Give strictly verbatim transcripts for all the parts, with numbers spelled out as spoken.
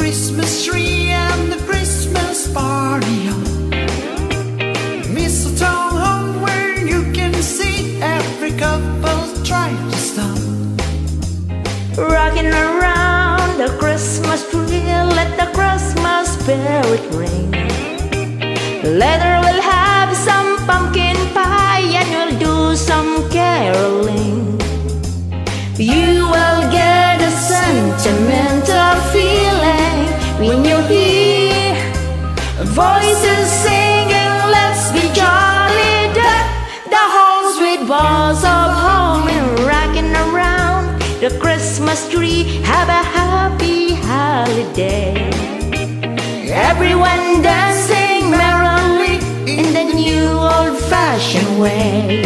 Christmas tree and the Christmas party on. Mistletoe home where you can see every couple try to stop. Rocking around the Christmas tree, let the Christmas spirit ring. Later we'll have some pumpkin pie and we'll do some caroling. You will get a sentimental feeling when you hear voices singing, let's be jolly. Deck the halls with balls of home and rocking around the Christmas tree. Have a happy holiday. Everyone dancing merrily in the new old-fashioned way.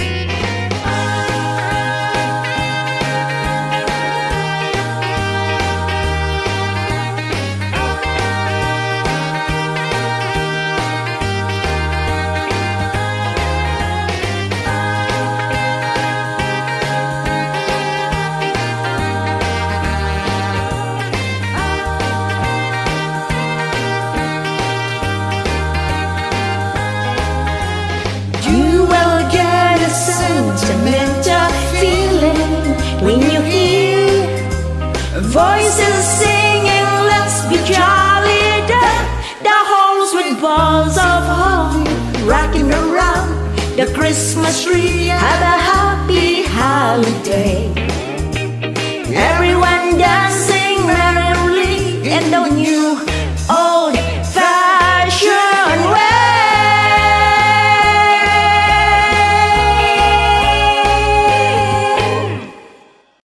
Sentimental feeling when you hear voices singing, let's be jolly. Deck the halls with balls of holly, rocking around the Christmas tree. Have a happy holiday.